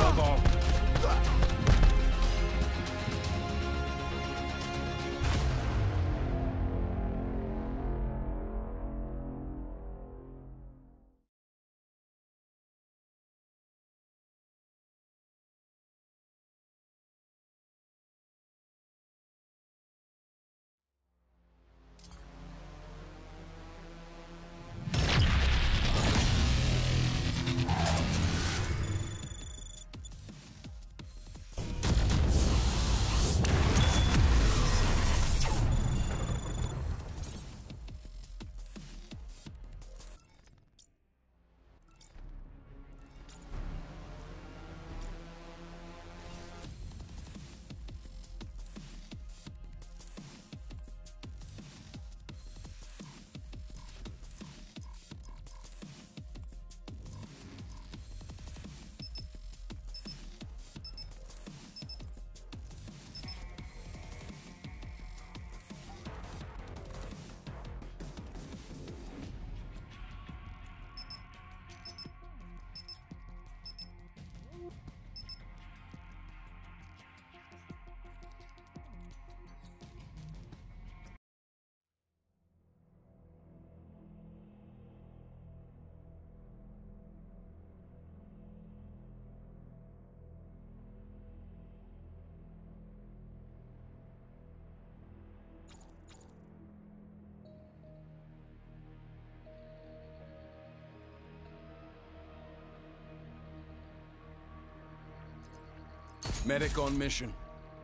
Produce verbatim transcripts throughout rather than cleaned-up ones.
Move on. Medic on mission.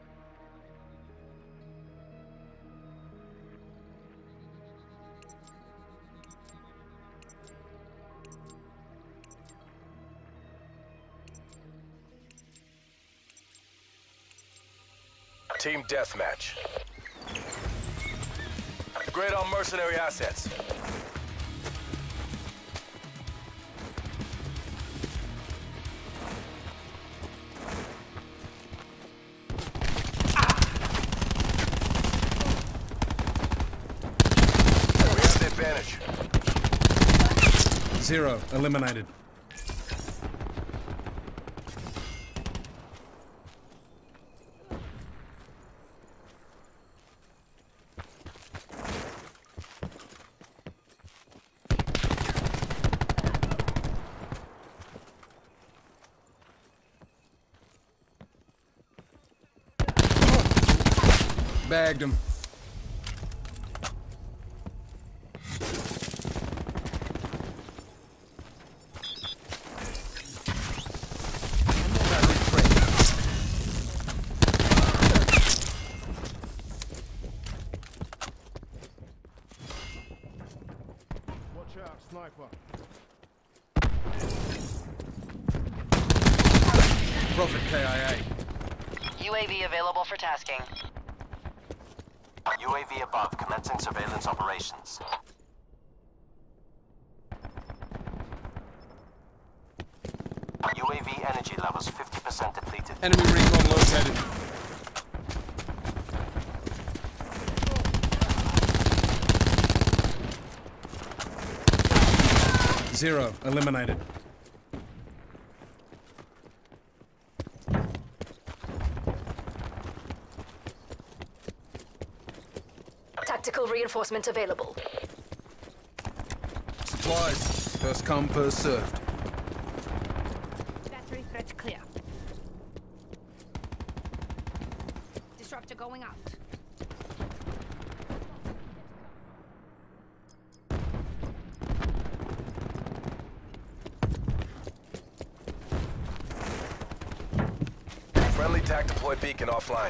Team deathmatch. Grade on mercenary assets. Advantage. Zero. Eliminated. Bagged him. Sniper. Prophet K I A. U A V available for tasking. U A V above, commencing surveillance operations. U A V energy levels fifty percent depleted. Enemy recon located. Zero. Eliminated. Tactical reinforcement available. Supplies. First come, first served. Battery threat clear. Disruptor going out. Friendly tac deploy beacon offline.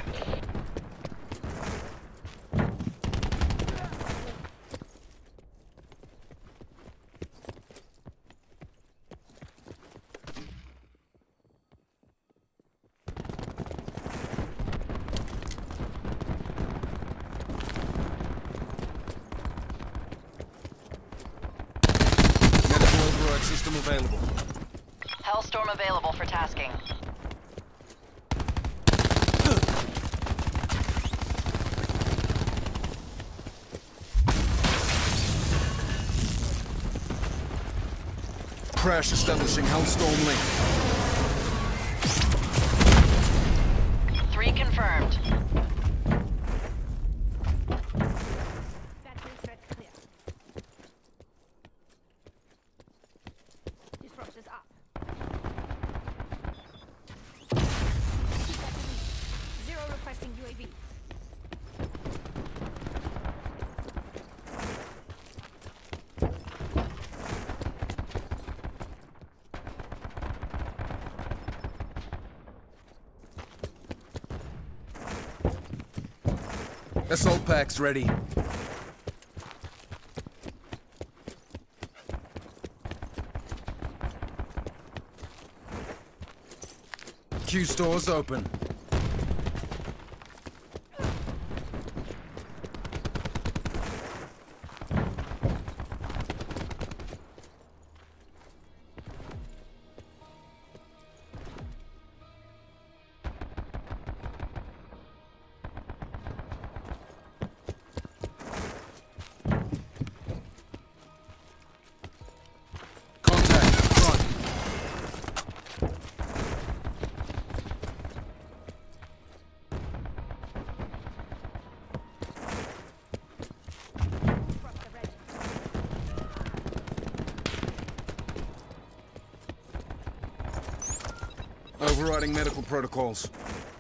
Medical override system available. Hellstorm available for tasking. Crash establishing Hellstorm link. Assault packs ready. Q stores open. Overriding medical protocols.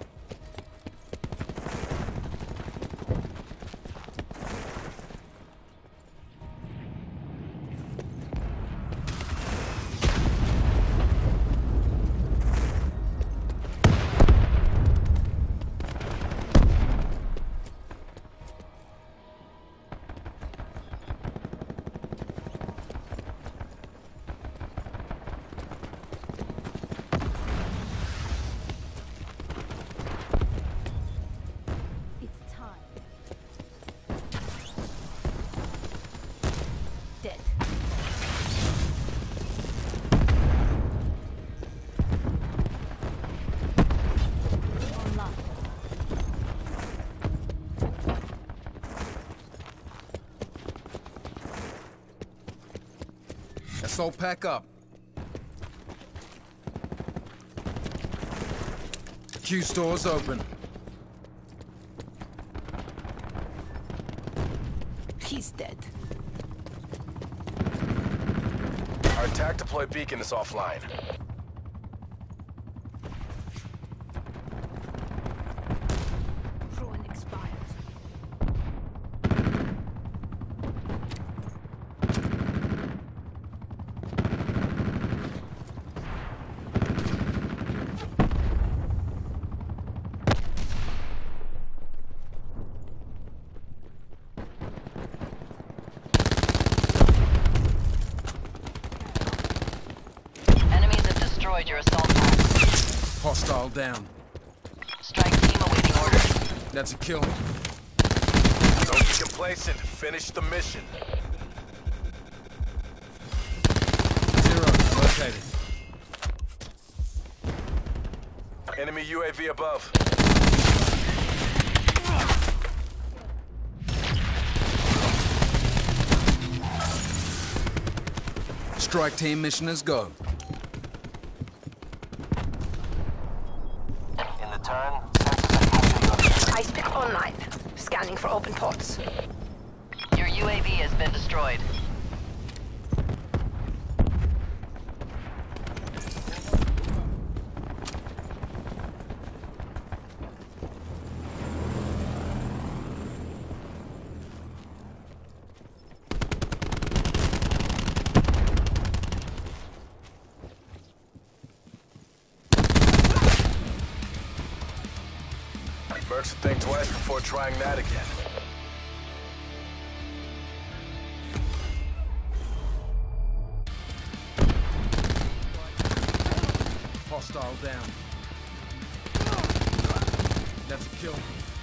Dead. Online. Assault pack up. Q stores open. He's dead. Our attack deploy beacon is offline. Ruin expired. Enemies have destroyed your assault pack. Hostile down. Strike team awaiting orders. That's a kill. Don't be complacent. Finish the mission. Zero located. Enemy U A V above. Strike team missioners go. In the turn, sensors are capturing your Ice pick online. Scanning for open ports. Your U A V has been destroyed. Mercs should think twice before trying that again. Hostile down. That's a kill.